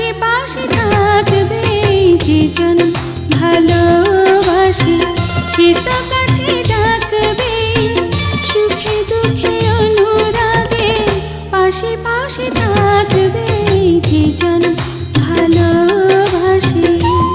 পাশে পাশে থাকবে যেজন ভালোবাসে, সে তো কাছে ডাকবে সুখে দুঃখে অনুরাগে, পাশে পাশে থাকবে যেজন ভালোবাসে।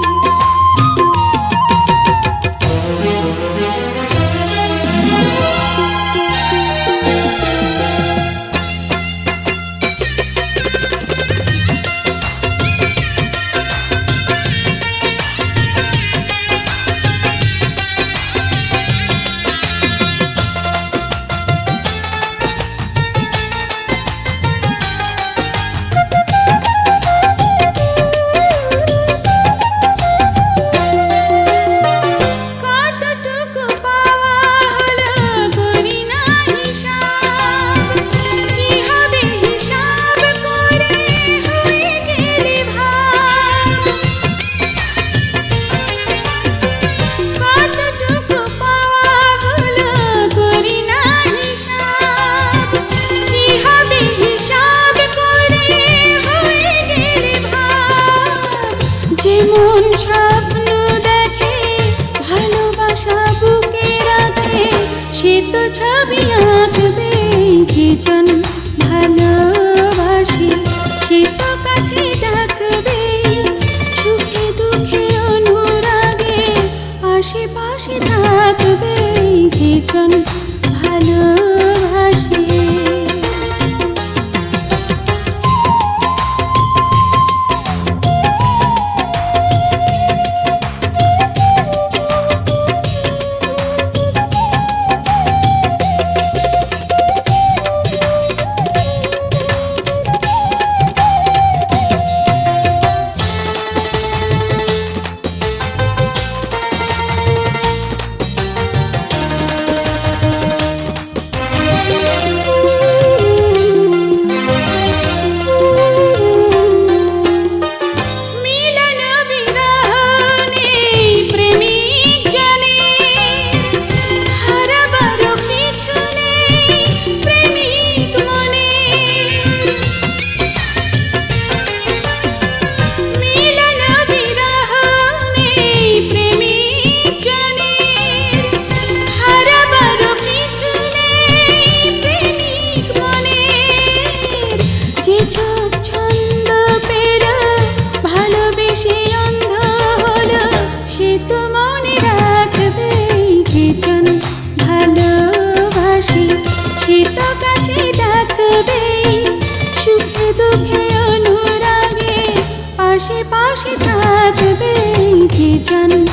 যেমন স্বপ্ন দেখে ভালোবাসা বুকে রাখে, সে তো ছবি আঁকবে যেজন ভালোবাসে, সে তো কাছে ডাকবে সুখে দুঃখে অনুরাগে, আশেপাশে থাকবে যেজন ভালোবাসে। সে তো কাছে ডাকবে সুখে দুঃখে অনুরাগে, পাশে পাশে থাকবে যেজন